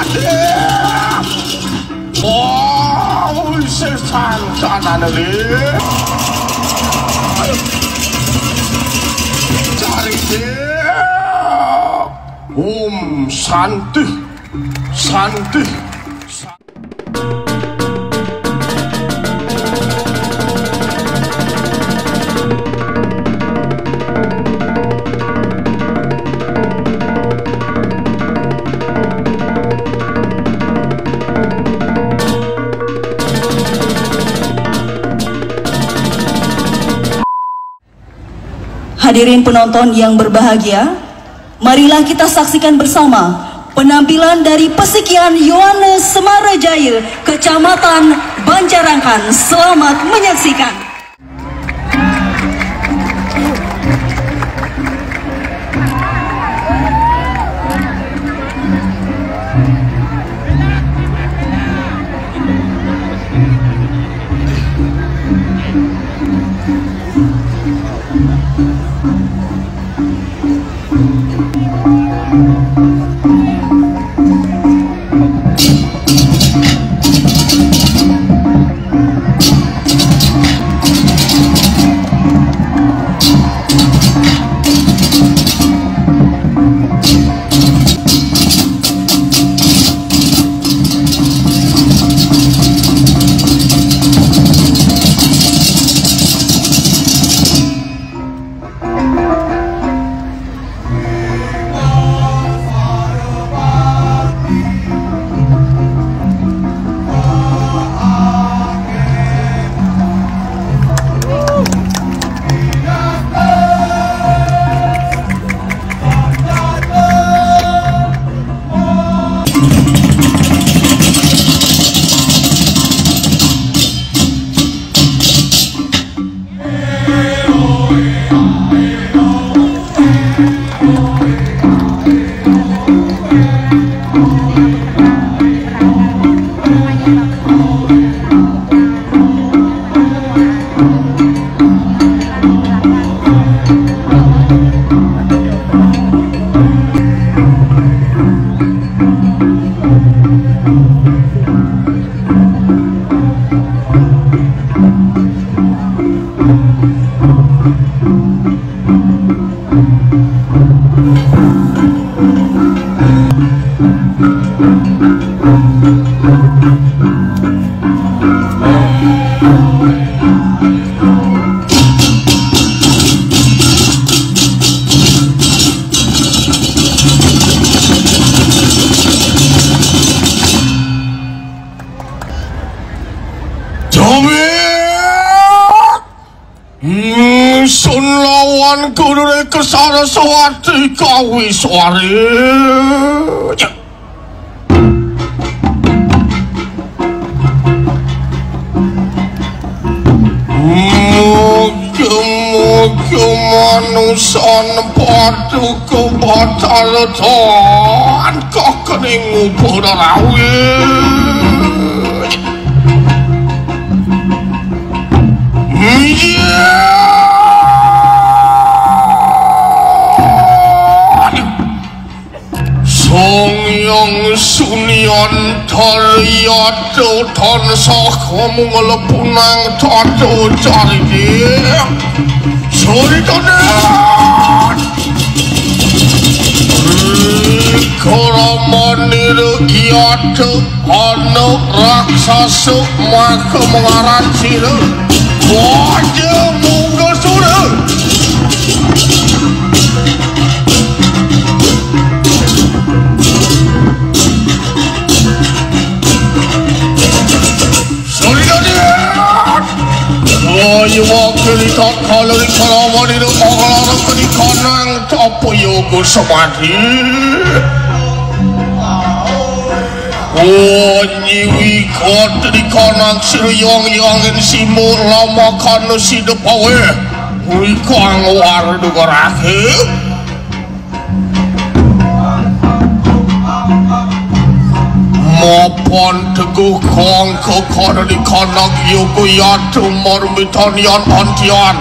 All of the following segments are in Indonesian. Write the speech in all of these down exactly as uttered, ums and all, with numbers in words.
Oh, sesan sana nih. Cari dia. Om Santi, Santi. Hadirin penonton yang berbahagia, marilah kita saksikan bersama penampilan dari Pesikian Yohanes Semarajaya, Kecamatan Banjarangkan. Selamat menyaksikan. Sun lawan kudu kesana sawati kawi suari. Muga-muga manusia padu kebatalatan kok kening purawi. Songyong sunion taryado tansah kamu ngelepunang tato cari dia sorry tadat Koramani regiate anak raksasa maka mengaran sila wajah muka surah. You walk in the top color, the color, what it is, all of the corner, top of your good somebody. Oh, you got the corner, see young, young, and see more lama, can see the power. We can't water the garage. Mopon teguh kong kekor di kanak yuku yatu morbiton yon ontion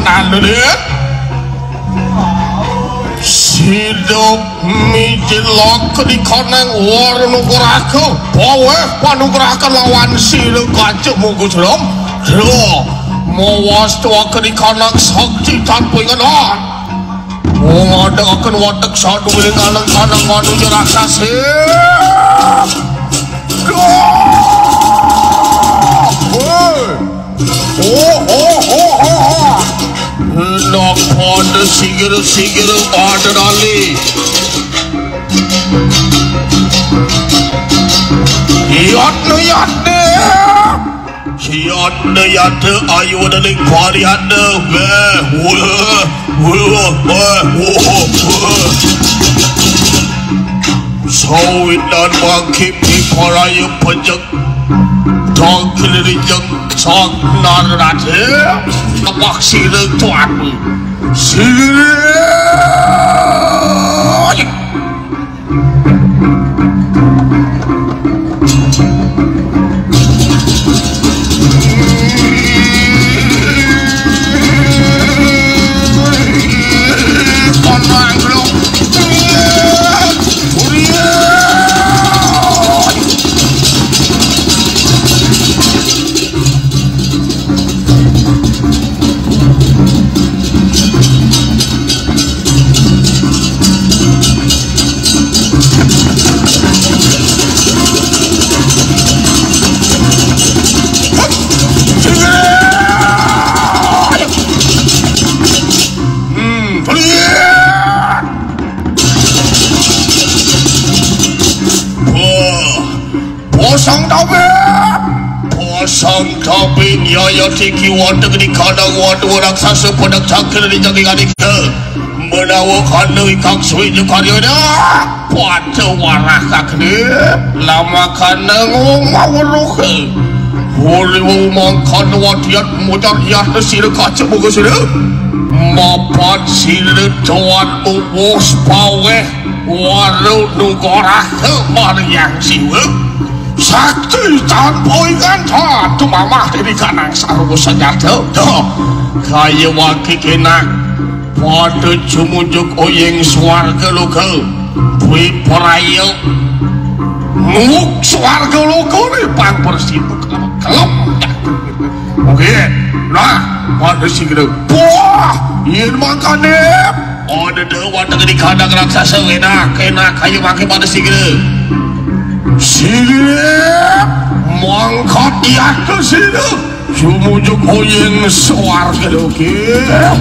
tenan deh hidup mijilok di koneng warnuguraku bawa panugrakan lawan sila kaca mungkus rom lo mawas tua ke di koneng sakti tanpa ingat mau ada akan watak satu milik anak-anak manusia raksasa oh oh oh oh nak pada sigir-sigir pada dali yatne yatne yatne yatne ayu dali kwari yatne weh weh weh weh weh sawit dan bangkit di paraya pejak dong kelirijeng sok narate tepak sireng tuan sireng Pasang tapi Pasang tapi Nyaya tiki wadah di kadang wadah raksasa pedak cakir di jangking adik ke menawa kana ikang suwi je karyanya pada warah kakni lama kana ngomawuluh hori wumang kana wadiat mujar yahna sira kaca buka sira mapat sira tuan ubus paweh waru nugorah ke mariang siwa sakti tanpa ingat tu mamah dari kanang sarwa senjata kaya wakil kenak pada cumujuk oyeng swarga lokal bui peraya muk swarga lokal ni pang bersibuk kelem oke nah pada segera wah ini makannya ada dewa dengan kandang raksasa enak enak kaya wakil pada segera siap mangkat di atas sini cumujuk oyeng swarga lokal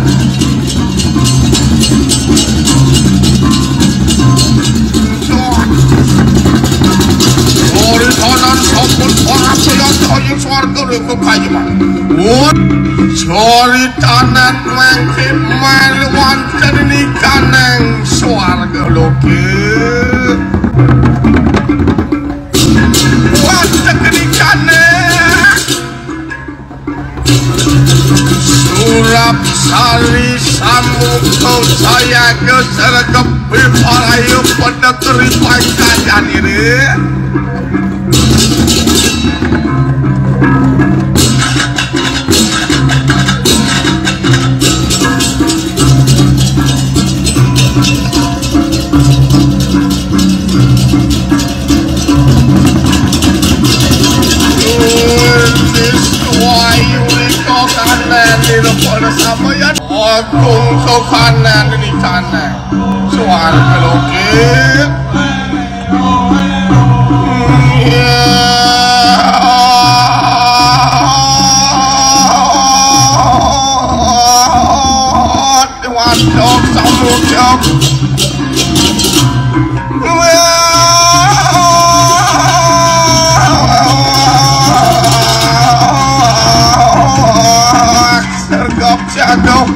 Ori kanan sampun orang saya oyeng swarga lokal kaya mana sorry tanah mangkit melawan ini kanang swarga lokal surap sari samuko saya kesergap biparayu pada keripang kajan ini Agung ke kanan ini kanan swarga lokal wadok samudok sergap jadok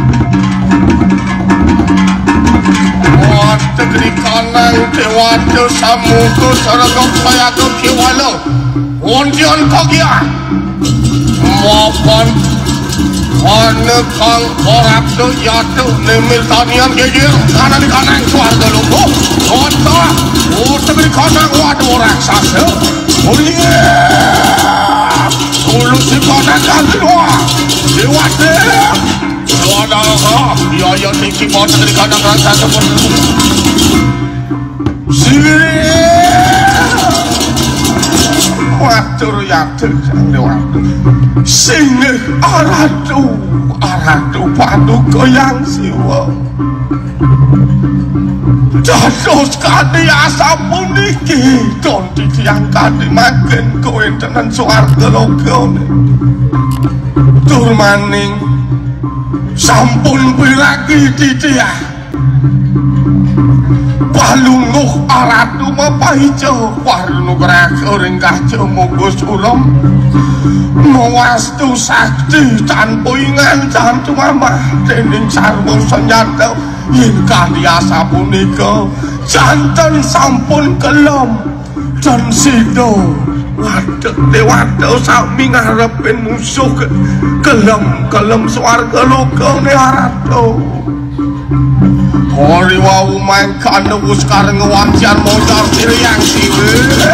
negeri kanang dewata samuku seragam saya ke kiwala undian kagia maupun mana kang korap tu jatuh nemil tanian gejir kanan di kanang swarga loko kota oh negeri kanang waduh raksasa uliye ulu si kanang kan dua dewata ada ya ya tiki mau dari kadang rasa seperti watur yatur sing aradu aradu paduka yang siwa dados kadi asa puniki don titiang kadi magen kowe tenan swarga lokone tur maning sampun piragi titiang palungguh aratu mapaijo warnu gerak ring kaca monggo sulam mawastu sakti tanpa ingan jantu mama dening sarwa senjata yen kaliasa punika janten sampun kelom dan sido wadek dewata sami ngarepin musuh kelem-kelem swarga lokane aratu Hori wau main kanda uskar ngewancian modal siriang siwe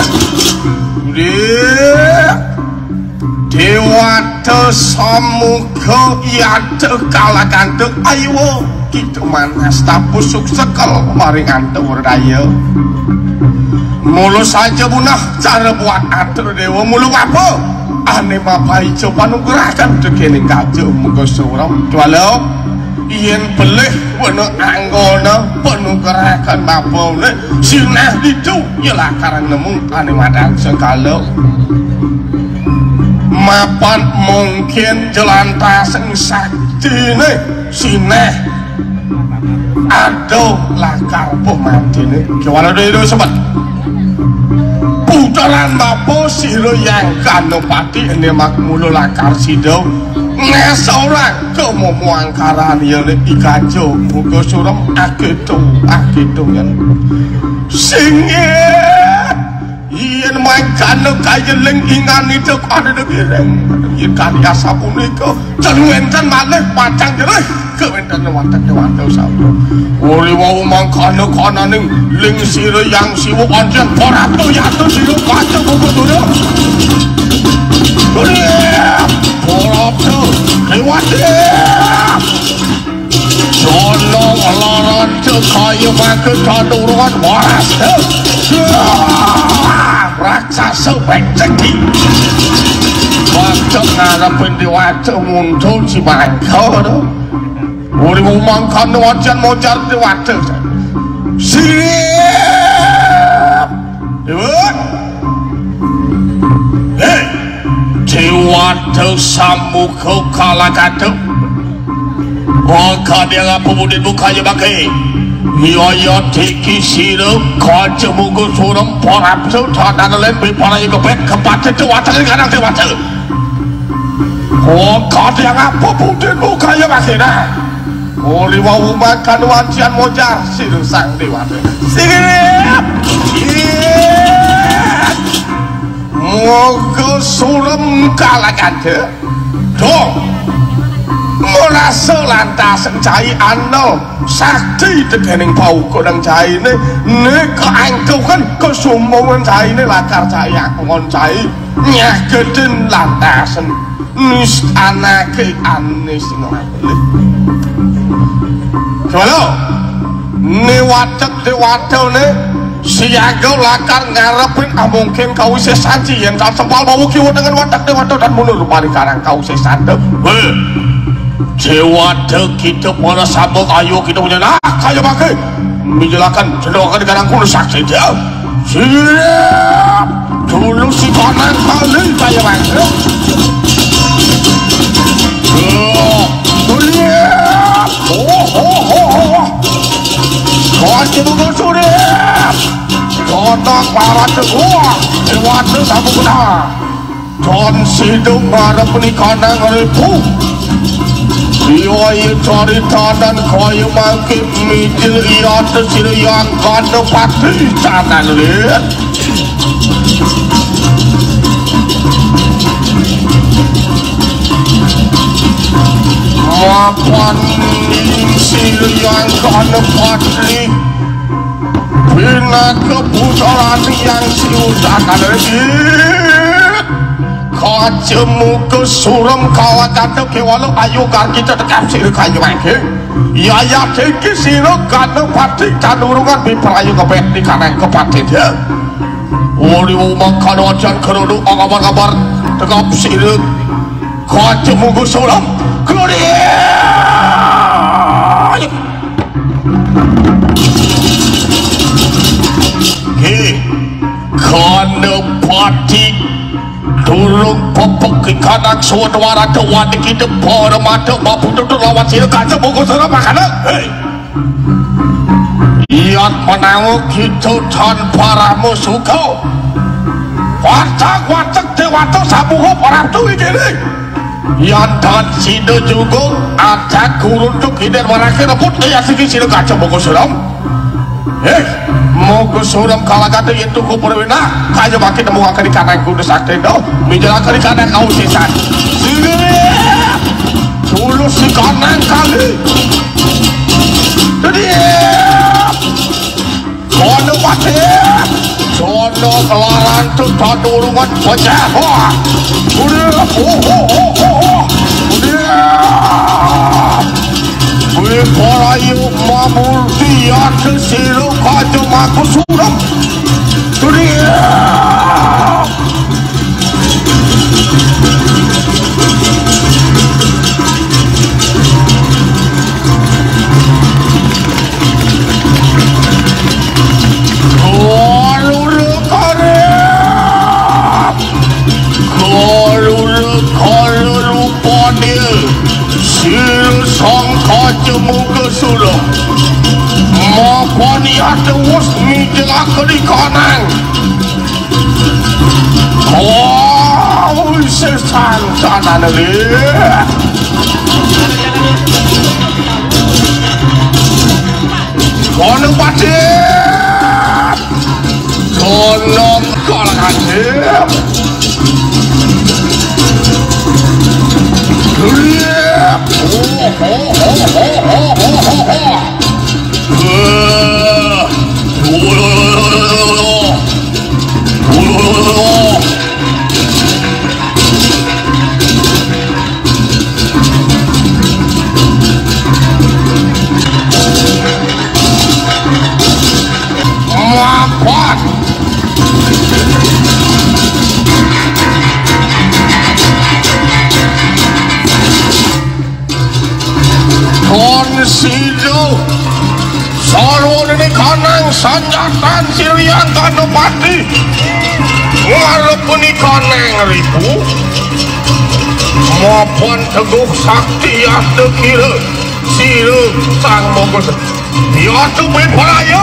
Dewata samuka yata kalakante ayo gitu manas tapus suksekal maring ante werdaya mulu saja bunah cara buat atur dewa mulu apa ane mapai coba nugerakan dekening kaca muka suram walau yen belih wena anggona penuh gerakan bapone sinah itu yalah karang nemu ane madang sekalo mapan mungkin jelantaseng sakti ne sinah aduh lakar pemanti ne gimana dulu sobat putaran bapo silo yang kanopati ini makmulu lakar sido ngesorang kemomuang karan yang ikajo muka suram akitu akitu yang singe yen main kano kaya leng ingan itu ada degireng yen kaya sapuniko jenwenten malih pacang jerih kewenten wenten wenten sabdo ori wau mangkano kananing ling sira yang siwu anjen porato yatu sira pacang bubutunya ori porato lewati jono laran kaya makan taduruan waras raksasa beceki waktu ngarepin dewata muncul si bangkau tu uri umangkan wajan mojar dewata siap dewat hei dewata samuka kalakatu maka dia ngapa mudin mukanya pakai Yaya tiki siro kaca mugo suram porap so tadan len bipara iko pek kepace dewata kadang dewata oh kata yang apa putih mukanya makina oh liwa umakan wajian mojar siro sang dewata siap mugo suram kalakante dong merasa lantas cai ando sakti tekening pau kodang cai ne ne keangkau kan kesumbungan cai ne lakar cai aku ngon cai nyaketin lantasan nis anake anis ngapele kalau ne watak de watak ne siaga lakar ngarepin ah mungkin kau sesanji yang tak sempal bau kiwa dengan watak de watak dan mundur pari karang kau sesande Cewata kita pada sabuk ayo kita punya nak kaya pakai menjelaskan cenderung dengan aku saksi dia siap dulu si kanan kali kaya pakai oh siap oh oh oh kau cuma siap kotak barat gua cewata sabuk dah John sidung para pernikahan ngeripu Iwai cerita dan kaya makin mikir iya tersira yang kanda pati jangan lihat mapan sira yang kanda pati bina kepusaran yang siu jangan lihat kajemu ke suram kalakata kewalo ayo gar kita tekap sir kayu mangke ya ya tinggi siro kanu pati tanurungan biprayu kepet di kanan kepati dia uli umang kanu ajan kerudu akabar-kabar tekap sir kajemu ke suram kelodi hei kanu pati tulung popok ke kanan suara tuan kita para mata bapu tu lawan sila kaca buku sana makanan hei iat menanguk kita tanpa ramu suka watak-watak dewata sabuho orang tu ini yang dan sida juga ada kurun tu kider mereka rebut ia sikit sila kaca buku sana hei moga suram kalagata itu ku perwina kaya makin nemu akan di kanan ku desakte do menjalankan di kanan kau sisan dulu si kanan kali jadi kono pati kono kelaran tu tadurungan pecah udah oh oh oh oh udah Wiparayu mamurti ate siro kajo maku suram dunia kalulu kare kalulu kalulu pade siro sang kajemu ke suram mapani ada wasmi jelaka di kanan oh sesan sana nali kono pati kono kalahati oh oh oh oh oh oh oh mapat konsido sarwa ini kanang sanjatan sirian kanu pati walaupun kanang ribu maupun teguh sakti ate kira siru sang mogos yaitu bepolayo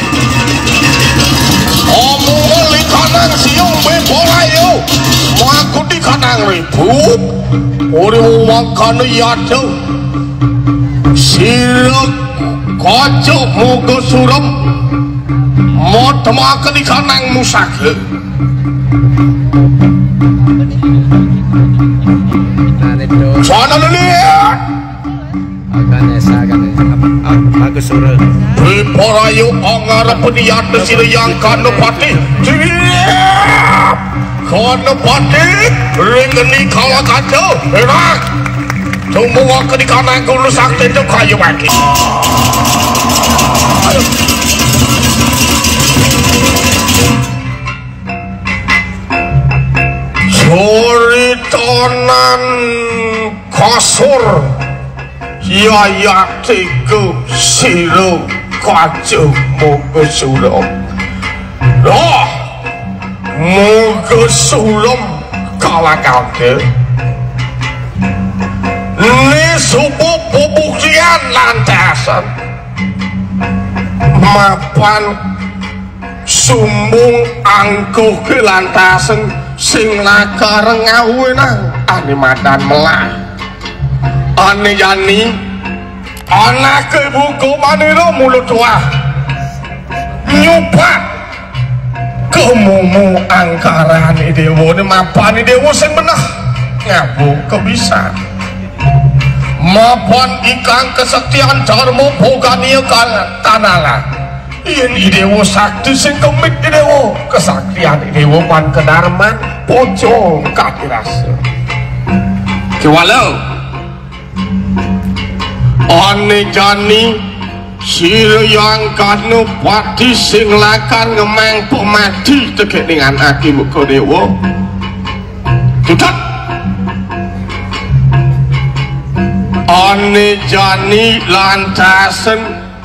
omong li kanang siung bepolayo maku di kanang ribu ori umang kanu yaitu siru kaca moga suram mau temakan di kanang musake sana lihat agaknya sagan bagus surat Biparayu angarap peniyat sila yang kanopati siap kanopati ringani kalakato enak semua ke di kanan ku rusak itu kayu bagi Suritonan kasur yayatiku siru kacu moga sulam loh moga sulam kalakate ini subuh pembuktian lantasan mapan sumbung angkuh ke lantasan sing lakareng ngawenang ane madan melah ane yani anak ke buku maniro mulut tua nyupa kemumu angkaran idewo ni mapan idewo sing benah ngabu kebisa mapan ikan kesetiaan dharma bogania tanala ini dewa sakti sing kemit dewa kesaktian dewa man kedarman pojo kaki rasa kewalau ane jani sira yang kanu pati sing lakan ngemeng pemati tekek dengan aki muka dewa tutat ane jani lantasen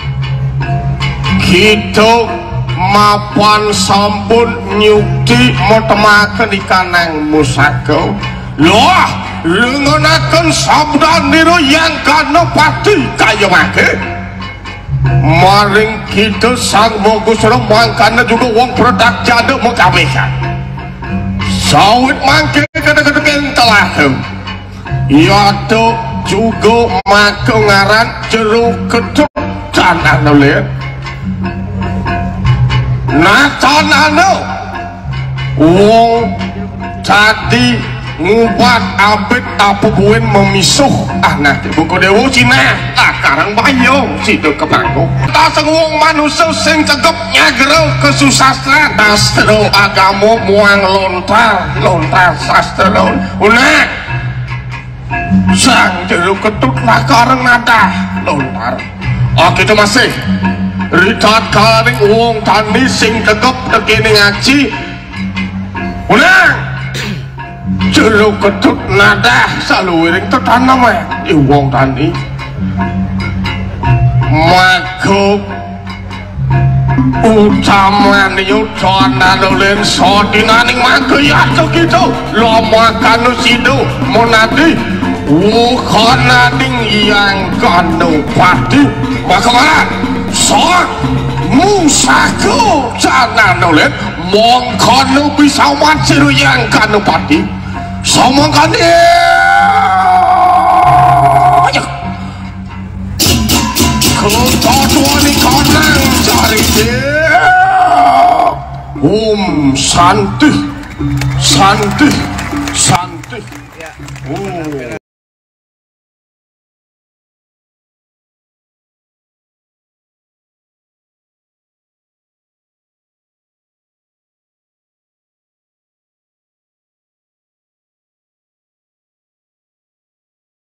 kita mapan sampun nyukti motemaken ikanang musako loh lengonaken sabdan niru yang kanu pati kaya make maring kita sang mogus remang karena juga wong produk jada mengkabekan sawit mangke kadang-kadang telah ya tu juga maka ngaran jeruk ketuk tanah nulir nah tanah nu wong tadi ngubat abet apa buin memisuh anak buku dewa Cina lah karang bayong situ kebangku tak sengwong manusia sing cegep nyagero kesusastran sastra agama muang lontar lontar sastra lon unak sang jeruk ketut lah karang nada lontar oh kita masih ritat karing wong tani sing cegep tegini ngaji unak jeruk ketut nada saluwiring tetanam ya di wong tani makuk utaman yudhana nulen sodinaning mangke yato gitu lo makan sido monadi wukhananing yang kanu pati bakalan sok musaku jana nulen mongkono bisa wanciru yang kanu pati sama kan kutodwani konang cari dia um santi santi santi